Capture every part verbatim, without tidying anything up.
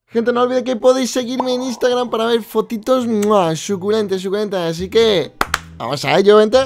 Gente, no olvidéis que podéis seguirme en Instagram para ver fotitos ¡mua! Suculentas, suculentas. Así que vamos a ello, gente.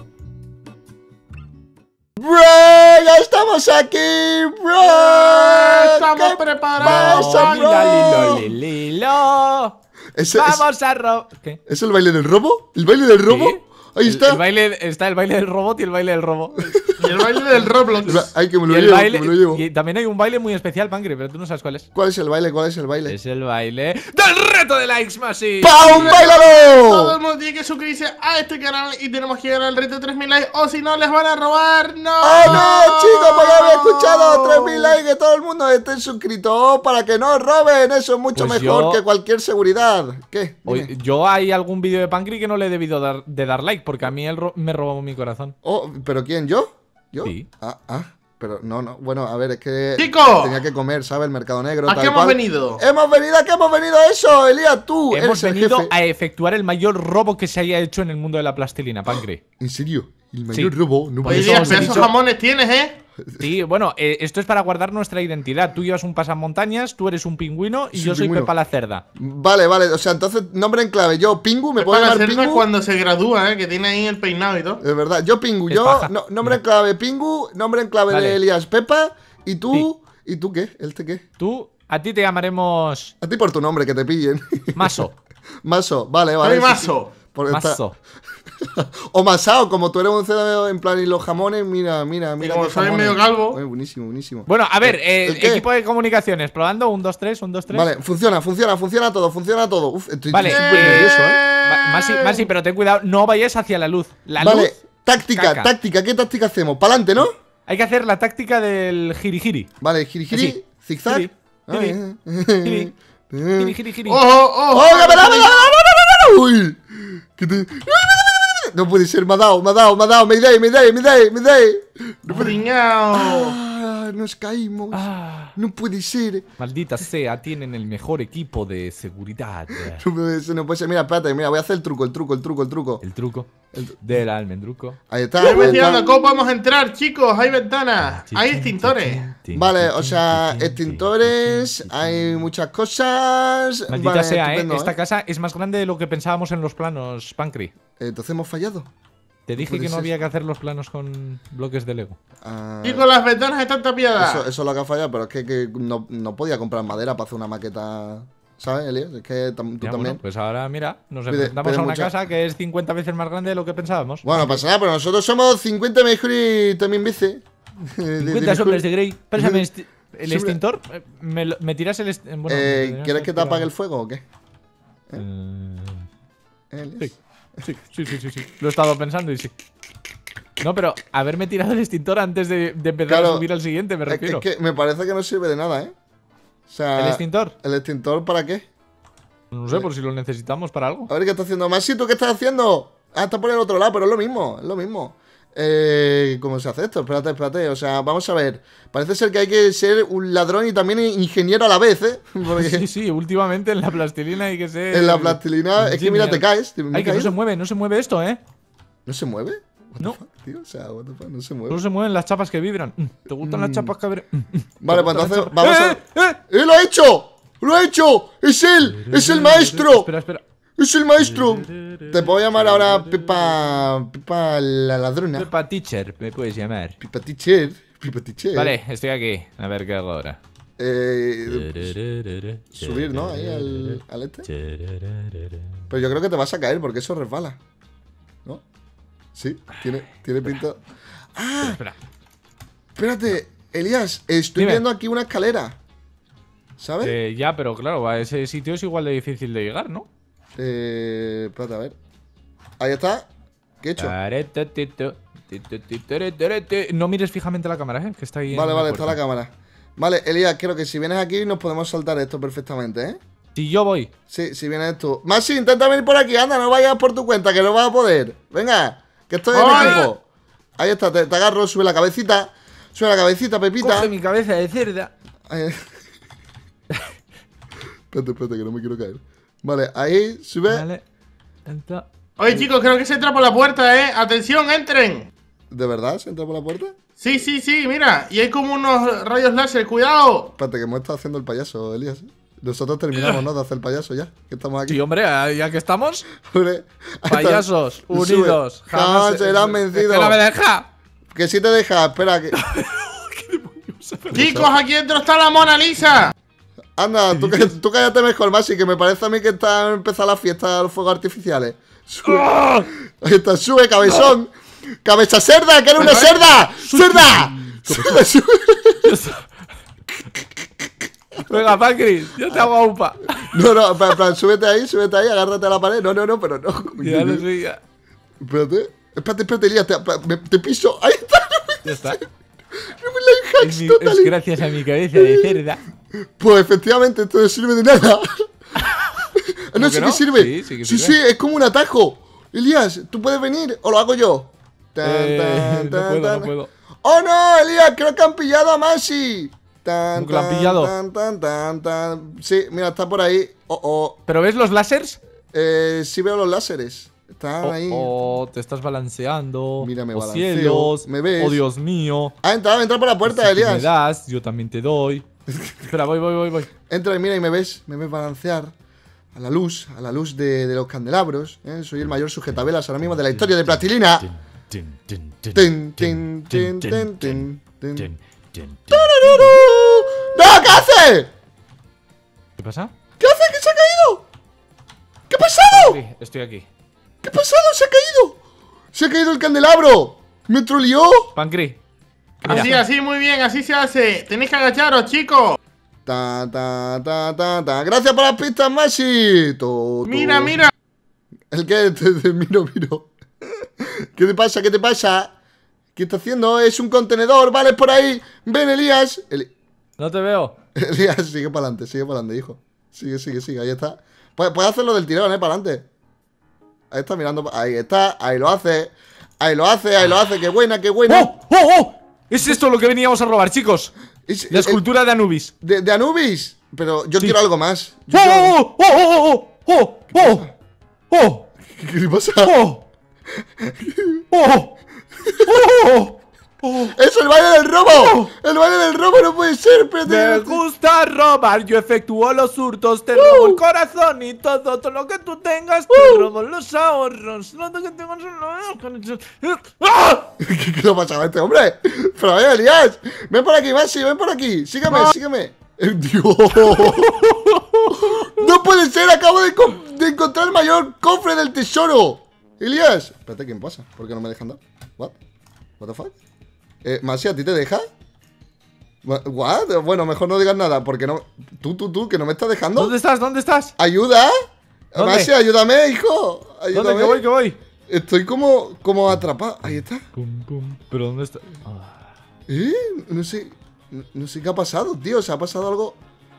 ¡Bro! ¡Ya estamos aquí! ¡Bro! ¡Estamos preparados! Pasa, bro? Lilo, lilo. ¿Ese, Vamos a ro... ¿Qué? ¿Es el baile del robo? ¿El baile del robo? ¿Sí? Ahí El- está. El baile, está el baile del robot y el baile del robo. Y el baile del Roblox. Ay, que me Y, lo el llevo, baile, que me lo llevo. y también hay un baile muy especial, Pancri, pero tú no sabes cuál es. ¿Cuál es el baile? ¿Cuál es el baile? Es el baile del reto de likes Masi. ¡Pau, Todo bailalo! el mundo tiene que suscribirse a este canal y tenemos que llegar al reto de tres mil likes o si no les van a robar. ¡No! ¡Oh, no, chicos! Pues ya había escuchado tres mil likes, que todo el mundo esté suscrito para que no roben. Eso es mucho Pues mejor yo- que cualquier seguridad. ¿Qué? Dime. Oye, yo hay algún vídeo de Pancri que no le he debido dar, de dar like, porque a mí él ro- me robó mi corazón. Oh, ¿pero quién? ¿Yo? ¿Yo? Sí. Ah, ah. Pero no, no. Bueno, a ver, es que ¡Chico! tenía que comer, ¿sabes? El mercado negro. ¿A tal qué hemos cual. venido? ¡Hemos venido! ¿A qué hemos venido a eso, Elías? Tú Hemos eres el venido jefe. a efectuar el mayor robo que se haya hecho en el mundo de la plastilina, Pancri. ¿En serio? ¿El mayor Sí. robo? No Oye, eso Díaz, os he pedazos dicho- jamones tienes, ¿eh? Sí, bueno, eh, esto es para guardar nuestra identidad. Tú llevas un pasamontañas, tú eres un pingüino y Sí, yo soy pingüino. Pepa la cerda. Vale, vale. O sea, entonces, nombre en clave. Yo, Pingu, ¿me puedo Para llamar hacerlo Pingu? cuando se gradúa, ¿eh? Que tiene ahí el peinado y todo. Es verdad, yo Pingu, Es yo, paja. no- nombre en clave Pingu, nombre en clave Vale. de Elías Pepa, y tú, ¿y tú qué? ¿El te qué? Tú, a ti te llamaremos A ti por tu nombre, que te pillen. Maso. Maso, vale, vale. Soy sí, mazo. sí. Por esta- Maso. O Masao, como tú eres un C D en plan y los jamones, mira, mira, mira. como qué soy jamones. medio calvo. Oye, buenísimo, buenísimo. Bueno, a ver, ¿El- eh, el qué? equipo de comunicaciones, probando, un, dos, tres, un, dos, tres. Vale, funciona, funciona, funciona todo, funciona todo. Uf, estoy Vale, súper eh, nervioso, ¿eh? Ma- Masi, Masi, pero ten cuidado, no vayas hacia la luz. La Vale, luz, táctica, caca. táctica, ¿qué táctica hacemos? ¿Pa'lante, no? hay que hacer la táctica del giri-giri. Vale, giri giri, Así. zigzag. Giri, Ay, giri, eh, giri, eh. Giri-giri-giri. ¡Ojo, ojo! ¡Oh, que me da, me da, me da, me da, me da! ¡Uy! ¿Qué te... No puede ser, me ha dado, me ha dado, me ha dado, me dai, me dai, me dai, me dai. ¡Riñao! Ah, nos caímos. Ah, No puede ser. maldita sea, tienen el mejor equipo de seguridad. No puede ser, no puede ser. Mira, espérate, mira, voy a hacer el truco, el truco, el truco, el truco. El truco del almendruco. Ahí está, Estoy ahí investigando está. cómo podemos entrar, chicos. Hay ventanas, hay extintores. Vale, o sea, extintores, hay muchas cosas. Maldita Vale, sea, estupendo, ¿eh? Esta casa es más grande de lo que pensábamos en los planos, Pancri. Entonces hemos fallado. Te dije puede que no ser. había que hacer los planos con bloques de Lego. Ah, Chicos, las ventanas están tapiadas. eso, eso es lo que ha fallado, pero es que, que no, no podía comprar madera para hacer una maqueta. ¿Sabes, Elías? Es que tam- tú Ya, también. bueno, pues ahora, mira, nos Pide- enfrentamos pide a una mucha- casa que es cincuenta veces más grande de lo que pensábamos. Bueno, no pasa nada, pero nosotros somos cincuenta mejor y también veces. cincuenta sombras de Grey. Pásame esti- el Sombra- extintor. Eh, ¿Me, lo- me tiras el extintor? Bueno, Eh, me ¿Quieres que te tiras- apague el fuego o qué? Eh, Elías. Sí, sí, sí, sí, sí. Lo he estado pensando y sí. No, pero haberme tirado el extintor antes de, de empezar Claro, a subir al siguiente, me Es que, refiero. es que me parece que no sirve de nada, ¿eh? O sea, ¿El extintor? ¿El extintor para qué? No sé, por si lo necesitamos para algo. A ver qué está haciendo. Masi, ¿tú qué estás haciendo? Ah, está por el otro lado, pero es lo mismo, es lo mismo. Eh, ¿Cómo se hace esto? Espérate, espérate. O sea, vamos a ver. Parece ser que hay que ser un ladrón y también ingeniero a la vez, ¿eh? Porque Sí, sí, últimamente en la plastilina hay que ser. en la plastilina es que mira, te caes. te- me he Ay, que no caído. se mueve, no se mueve esto, ¿eh? ¿No se mueve? What the No. fuck, tío? O sea, what the fuck, no se mueve. No se mueven las chapas que vibran. Mm, ¿Te gustan las chapas que vibran? Mm, mm. Vale, ¿Te pues gustan entonces las chapas? vamos a... ¡Eh, eh! ¡Eh, lo ha hecho! ¡Lo ha hecho! ¡Es él! ¡Es el maestro! Espera, espera. ¡Es el maestro! Te puedo llamar ahora Pepa... Pepa la ladrona. Pepa Teacher, me puedes llamar. Pepa Teacher. Pepa Teacher. Vale, estoy aquí. A ver qué hago ahora. Eh, subir, ¿no? Ahí al, al este. Pero yo creo que te vas a caer porque eso resbala. ¿No? Sí, tiene, tiene pinta. ¡Ah! Espera. Espérate, Elías, estoy Dime. viendo aquí una escalera. ¿Sabes? Eh, ya, pero claro, a ese sitio es igual de difícil de llegar, ¿no? Eh, espérate, a ver. Ahí está. ¿Qué he hecho? No mires fijamente la cámara, ¿eh? Que está ahí. en Vale, vale, puerta. está la cámara. Vale, Elías, creo que si vienes aquí nos podemos saltar esto perfectamente, ¿eh? Si yo voy. Sí, si vienes tú. Maxi, intenta venir por aquí, anda, no vayas por tu cuenta, que no vas a poder. Venga, que estoy en ¡Ay! equipo. Ahí está, te, te agarro, sube la cabecita. Sube la cabecita, Pepita. Coge mi cabeza de cerda. Ahí. Espérate, espérate, que no me quiero caer. Vale, ahí, sube. Vale. Entra. Oye, chicos, creo que se entra por la puerta, ¿eh? ¡Atención, entren! ¿De verdad se entra por la puerta? Sí, sí, sí, mira. Y hay como unos rayos láser, cuidado. Espérate, que me está haciendo el payaso, Elías. Nosotros terminamos, ¿no? De hacer el payaso ya, que estamos aquí. Sí, hombre, ya que estamos. Hombre, ahí Payasos, está. unidos. Sube. Jamás serán vencidos. ¡Que no me deja! Que sí te deja, espera que. Chicos, aquí dentro está la Mona Lisa. Anda, tú, cá- tú cállate mejor, Masi, que me parece a mí que está empezando la fiesta de los fuegos artificiales. Sube. Ahí está, sube, cabezón. ¡Cabeza cerda! ¡Que era una cerda! ¡Cerda! Sube, sube. Venga, Pancri, yo te hago upa. No, no, en plan, en plan, súbete ahí, súbete ahí, agárrate a la pared. No, no, no, pero no. Ya lo sé, ya. Espérate, espérate, espérate, Elías, te, me- te piso. Ahí está. Ya está. No me la Es, hacks mi- total. es gracias a mi cabeza de cerda. Pues efectivamente, esto no sirve de nada. No que sé no? qué sirve. Sí, sí que sí, sirve. sí, es como un atajo. Elías, ¿tú puedes venir o lo hago yo? Tan, Eh, tan, no tan, puedo, tan. no puedo. ¡Oh no, Elías! Creo que han pillado a Masi. Tan, ¿Cómo que lo han tan, pillado? Tan, tan, tan, tan. Sí, mira, está por ahí. Oh, oh. ¿Pero ves los láseres? Eh, sí veo los láseres. Están Oh, ahí. oh, te estás balanceando. Mira, me oh, balanceo. cielos. ¿Me ves? Oh, Dios mío. Ah, entra, entra por la puerta, Si tú me Elías. das, yo también te doy. Espera, voy, voy, voy, voy. Entra y mira y me ves, me ves balancear a la luz, a la luz de, de los candelabros. ¿eh? Soy el mayor sujetabelas ahora mismo de la historia de Plastilina. Tin, tin, tin, Tin, tin, tin, tin, tin, tin, tin, tin, tin. tin, tin. ¡Tururú! ¡No! ¿Qué hace? ¿Qué pasa? ¿Qué hace? ¿Qué se ha caído? ¿Qué ha pasado? Sí, estoy aquí. ¿Qué ha pasado? ¡Se ha caído! ¡Se ha caído el candelabro! ¡Me troleó! Pancri. Así, así, muy bien, así se hace. Tenéis que agacharos, chicos. Ta, ta, ta, ta, ta. Gracias por las pistas, Masi. Tu, tu. Mira, mira. ¿El qué? Te- te- Miro, miro. ¿Qué te pasa? ¿Qué te pasa? ¿Qué está haciendo? Es un contenedor, ¿vale? Por ahí. Ven, Elías. Eli- No te veo. Elías, sigue para adelante, sigue para adelante, hijo. Sigue, sigue, sigue. Ahí está. Puedes, puedes hacerlo del tirón, ¿eh? Para adelante. Ahí está mirando. pa- Ahí está. Ahí lo hace. Ahí lo hace, ahí lo hace. ¡Qué buena, qué buena! ¡Oh! ¡Oh! ¡Oh! Es esto lo que veníamos a robar, chicos. Es- La el- escultura de Anubis. de, de Anubis. Pero yo Sí. quiero algo más. Yo ¡Oh! quiero- ¡Oh! ¡Oh! ¡Oh! ¡Oh! ¡Oh! ¿Qué, qué le pasa? ¡Oh! ¡Oh! ¡Oh! ¡Oh! ¡Eso, el baile del robo! ¡El baile del robo no puede ser! Espérate, Me espérate. gusta robar, yo efectúo los hurtos, te robo el corazón y todo, todo lo que tú tengas, te robo los ahorros. Lo que tengo son los- ¡Ah! ¿Qué, qué le pasaba a este hombre? Pero a ver, Elías. Ven por aquí, Masi, ven por aquí. Sígueme, sígueme. Eh, Dios. No puede ser, acabo de, co- de encontrar el mayor cofre del tesoro. Elías. Espérate, ¿quién pasa? ¿Por qué no me dejan dar? What? What the fuck? Eh, Masi, ¿a ti te deja? Wha- What? Bueno, mejor no digas nada, porque no. Tú, tú, tú, que no me estás dejando. ¿Dónde estás? ¿Dónde estás? ¿Ayuda? ¿Dónde? Masi, ayúdame, hijo. ¿Dónde? Ayúdame. Que voy, que voy. Estoy como, como atrapado. Ahí está. Pum, pum. ¿Pero dónde está? Ah. ¿Eh? No sé. No, no sé qué ha pasado, tío. ¿Se ha pasado algo?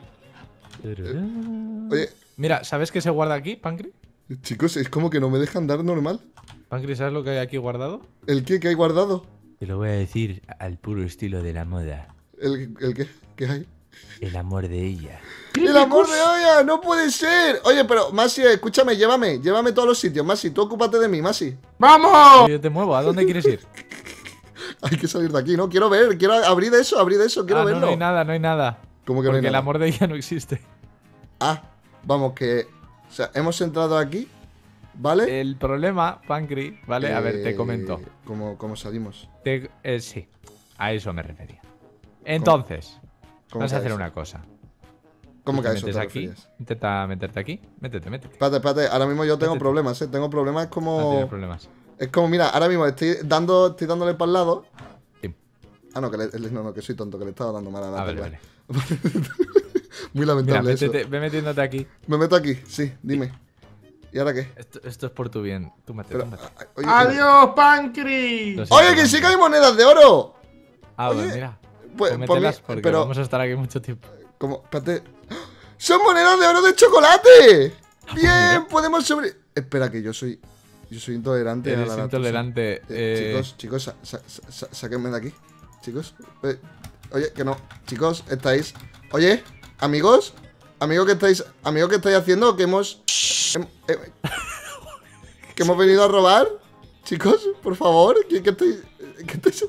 Oye, Mira, ¿sabes qué se guarda aquí, Pancri? chicos, es como que no me dejan dar normal. Pancri, ¿sabes lo que hay aquí guardado? ¿El qué? ¿Qué hay guardado? Te lo voy a decir al puro estilo de la moda. ¿El, el qué? ¿Qué hay? El amor de ella. ¡El amor de olla! ¡No puede ser! Oye, pero, Masi, escúchame, llévame. Llévame a todos los sitios, Masi. Tú ocúpate de mí, Masi. ¡Vamos! Yo te muevo, ¿a dónde quieres ir? Hay que salir de aquí, ¿no? Quiero ver, quiero abrir eso, abrir eso, quiero Ah, no, verlo. no hay nada, no hay nada. ¿Cómo que no hay Porque el nada? amor de ella no existe. Ah, vamos, que. O sea, hemos entrado aquí, ¿vale? El problema, Pancri, ¿vale? A ver, te Eh, comento. ¿Cómo, cómo salimos? Te- eh, sí, a eso me refería. Entonces, ¿Cómo vas a que hacer eso? una cosa. ¿Cómo que Te a eso te metes aquí, referías? intenta meterte aquí, métete, métete. Espérate, espérate, ahora mismo yo tengo Métete. problemas, ¿eh? Tengo problemas, es No tienes como. problemas. Es como, mira, ahora mismo estoy dando, estoy dándole para el lado. Sí. Ah, no, que le- no, no, que soy tonto, que le estaba dando mal a la Ah, vale, tecla. vale. Muy Mira, lamentable eso. métete, ve metiéndote aquí. Me meto aquí, sí, dime. ¿Y ahora qué? Esto, esto es por tu bien. Tú mete, Pero, tú mete. ay, oye, ¡Adiós, Pancri! Lo siento, oye, que sí que hay monedas de oro. Ah, oye, pues mira. Pues, Pues pues mételas mi- porque pero, vamos a estar aquí mucho tiempo. como, espérate. ¡Son monedas de oro de chocolate! pues Bien, mira. podemos sobre. Espera, que yo soy. Yo soy intolerante a Eres la lactosa. intolerante. Eh, eh, Chicos, chicos, sa- sa- sa- sa- sáquenme de aquí. Chicos. Eh, oye, que no. Chicos, estáis. Oye, amigos. Amigos que estáis. Amigos que estáis haciendo que hemos. hem- eh, que hemos venido a robar. Chicos, por favor. ¿Qué, qué estáis? ¿Qué estáis?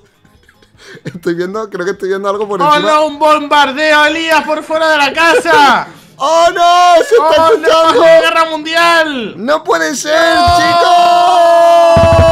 Estoy viendo, creo que estoy viendo algo por encima. ¡Hola, un bombardeo, Elías, por fuera de la casa! ¡Oh, no! ¡Se está ¡Oh, no! escuchando! ¡La guerra mundial! ¡No puede ser, ¡No! chicos!